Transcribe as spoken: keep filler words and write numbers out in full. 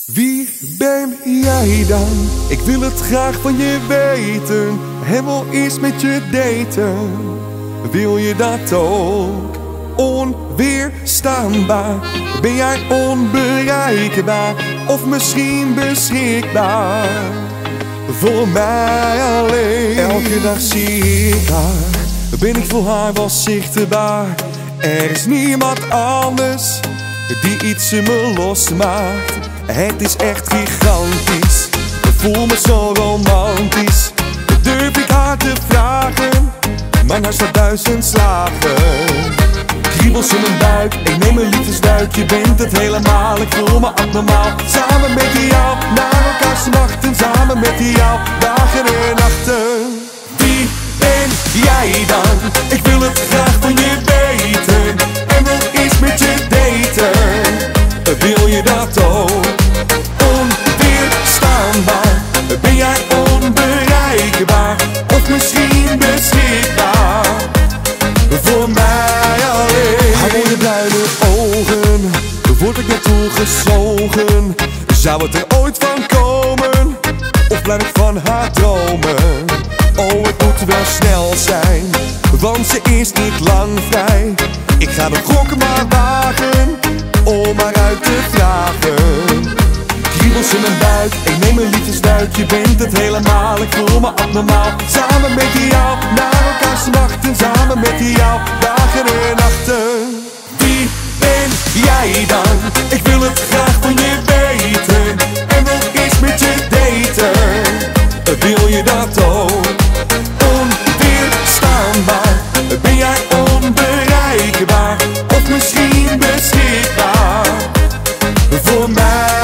Wie ben jij dan? Ik wil het graag van je weten. En wil eerst met je daten. Wil je dat ook? Onweerstaanbaar. Ben jij onbereikbaar? Of misschien beschikbaar? Voor mij alleen. Elke dag zie ik haar. Ben ik voor haar wel zichtbaar. Er is niemand anders die iets in me losmaakt. Het is echt gigantisch. Ik voel me zo romantisch. Durf ik haar te vragen, maar nou staat duizend slagen. Kriebels in mijn buik, ik neem een liefdesduik. Je bent het helemaal, ik voel me abnormaal. Samen met jou, naar elkaar smachten. Samen met jou, dagen en nachten. Wie ben jij dan? Ik wil het graag van je weten. En wil eens met je daten. Wil je dat ook? Onweerstaanbaar. Ben jij onbereikbaar? Of misschien beschikbaar? Voor mij alleen. Haar mooie bruine ogen, word ik naartoe gezogen. Zou het er ooit van komen? Of blijf ik van haar dromen? Oh, het moet wel snel zijn, want ze is niet lang vrij. Ik ga de gok maar wagen, om haar uit te vragen. Kriebels in mijn buik, ik neem een liefdesduik. Je bent het helemaal, ik voel me abnormaal. Samen met jou, naar elkaar smachten. Samen met jou, dagen en nachten. Wie ben jij dan? Ik wil het graag van je weten. En wil eens met je daten. Wil je dat ook? Onweerstaanbaar. Ben jij onbereikbaar? Of misschien beschikbaar? Voor mij